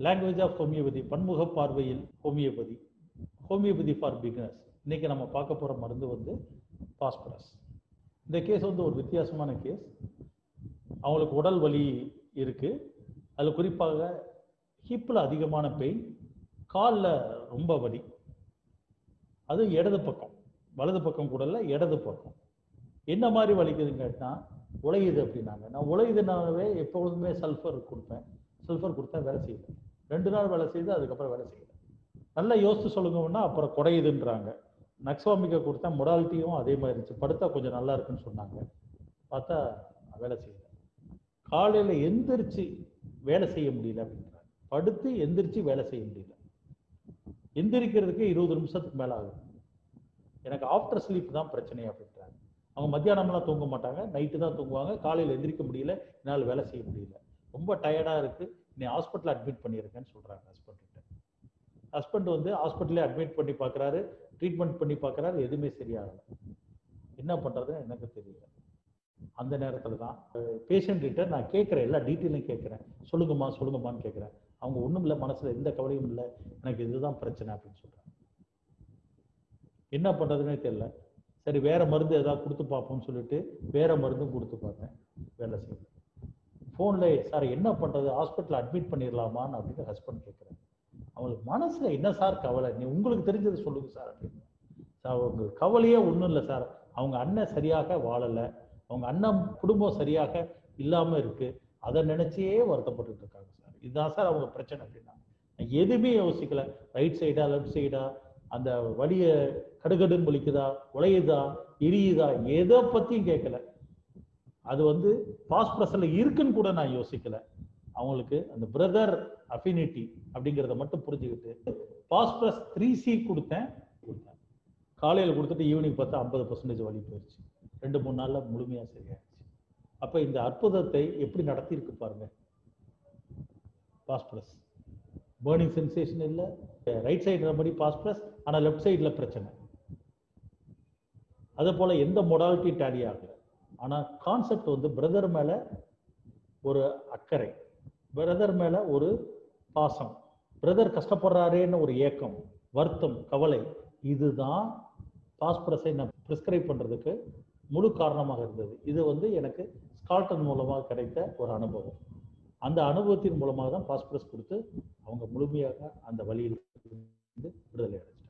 Language of homeopathy, பன்முக பார்வையில் homeopathy, homeopathy for beginners. இன்னைக்கு நம்ம பார்க்க போகிற மருந்து வந்து பாஸ்பரஸ். இந்த கேஸ் வந்து ஒரு வித்தியாசமான கேஸ். அவங்களுக்கு உடல் வலி இருக்குது. அதில் குறிப்பாக ஹிப்பில் அதிகமான பெயின், காலில் ரொம்ப வலி, அது இடது பக்கம், வலது பக்கம் கூட இல்லை, இடது பக்கம். என்ன மாதிரி வலிக்குதுன்னு கேட்டால் உழையுது அப்படின்னாங்க. நான் உழையுதுனாவே எப்பொழுதுமே சல்ஃபர் கொடுப்பேன். சல்ஃபர் கொடுத்தா வேலை செய்யல. 2 நாள் வேலை செய்யுது, அதுக்கப்புறம் வேலை செய்யல. நல்லா யோசிச்சு சொல்லுங்கன்னா அப்புறம் குறையுதுன்றாங்க. நக்ஸ்வாமிக்கா கொடுத்தா மொடாலிட்டியும் அதே மாதிரி இருந்துச்சு. படுத்தா கொஞ்சம் நல்லா இருக்குன்னு சொன்னாங்க. பார்த்தா வேலை செய்யல. காலையில் எந்திரிச்சு வேலை செய்ய முடியல அப்படின்றாங்க. படுத்து எந்திரிச்சு வேலை செய்ய முடியல. எந்திரிக்கிறதுக்கு 20 நிமிஷத்துக்கு மேலே ஆகும். எனக்கு ஆஃப்டர் ஸ்லீப் தான் பிரச்சனை அப்படின்றாங்க. அவங்க மத்தியானம்லாம் தூங்க மாட்டாங்க, நைட்டு தான் தூங்குவாங்க. காலையில் எந்திரிக்க முடியல, என்னால் வேலை செய்ய முடியல, ரொம்ப டயர்டாக இருக்குது, நீ ஹாஸ்பிட்டலில் அட்மிட் பண்ணியிருக்கேன்னு சொல்கிறாங்க ஹஸ்பண்ட்கிட்ட. ஹஸ்பண்ட் வந்து ஹாஸ்பிட்டலே அட்மிட் பண்ணி பார்க்குறாரு, ட்ரீட்மெண்ட் பண்ணி பார்க்குறாரு, எதுவுமே சரியாகலை. என்ன பண்ணுறதுன்னு எனக்கு தெரியல. அந்த நேரத்தில் தான் பேஷண்ட்கிட்ட நான் கேட்குறேன், எல்லா டீட்டெயிலும் கேட்குறேன். சொல்லுங்கம்மான்னு கேட்குறேன். அவங்க ஒன்றும் இல்லை, மனசில் எந்த கவலையும் இல்லை, எனக்கு இதுதான் பிரச்சனை அப்படின்னு சொல்கிறாங்க. என்ன பண்ணுறதுன்னே தெரியல. சரி, வேறு மருந்து ஏதாவது கொடுத்து பார்ப்போம்னு சொல்லிட்டு வேறு மருந்தும் கொடுத்து பார்த்தேன், வேலை செய்யல. ஃபோனில் சார் என்ன பண்ணுறது, ஹாஸ்பிட்டலில் அட்மிட் பண்ணிடலாமான்னு அப்படின்னு ஹஸ்பண்ட் கேட்குறேன். அவங்களுக்கு மனசில் என்ன சார் கவலை, நீ உங்களுக்கு தெரிஞ்சது சொல்லுங்கள் சார் அப்படின்னு. சார் அவங்க கவலையே ஒன்றும் இல்லை சார், அவங்க அண்ணன் சரியாக வாழலை, அவங்க அண்ணன் குடும்பம் சரியாக இல்லாமல் இருக்குது, அதை நினச்சே வருத்தப்பட்டு இருக்காங்க சார். இதுதான் சார் அவங்க பிரச்சனை அப்படின்னா. நான் எதுவுமே யோசிக்கலை. ரைட் சைடா லெஃப்ட் சைடா, அந்த வலியை கடுகடுன்னு வலிக்குதா, உழையுதா, எரியுதா, எதை பற்றியும் கேட்கல. அது வந்து பாஸ்பரஸில் இருக்குன்னு கூட நான் யோசிக்கலை. அவங்களுக்கு அந்த பிரதர் அஃபினிட்டி அப்படிங்கிறத மட்டும் புரிஞ்சுக்கிட்டு பாஸ்பரஸ் 3C கொடுத்தேன். காலையில் கொடுத்துட்டு ஈவினிங் பார்த்தா 50% வலி போயிடுச்சு. 2-3 நாளில் முழுமையாக சரியாயிடுச்சு. அப்போ இந்த அற்புதத்தை எப்படி நடத்தியிருக்கு பாருங்க பாஸ்பரஸ். பேர்னிங் சென்சேஷன் இல்லை, ரைட் சைடு ரெமடி பாஸ்பரஸ், ஆனால் லெஃப்ட் சைடில் பிரச்சனை. அதே போல் எந்த மொடாலிட்டி டேலி ஆகலை. ஆனால் கான்செப்ட் வந்து பிரதர் மேலே ஒரு அக்கறை, பிரதர் மேலே ஒரு பாசம், பிரதர் கஷ்டப்படுறாரேன்னு ஒரு ஏக்கம், வருத்தம், கவலை, இதுதான் பாஸ்பரஸை நான் ப்ரிஸ்கிரைப் பண்ணுறதுக்கு முழு காரணமாக இருந்தது. இது வந்து எனக்கு ஸ்கால்டன் மூலமாக கிடைத்த ஒரு அனுபவம். அந்த அனுபவத்தின் மூலமாக தான் பாஸ்பரஸ் கொடுத்து அவங்க முழுமையாக அந்த வழியில் விடுதலை அடைஞ்சாங்க.